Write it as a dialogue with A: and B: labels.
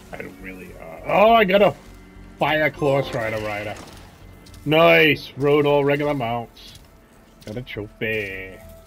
A: I don't really, oh, I got a fire Clawstrider rider. Nice! Rode all regular mounts. Got a trophy.